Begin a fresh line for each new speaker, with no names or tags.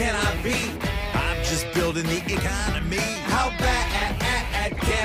can I be? I'm just building the economy. How bad can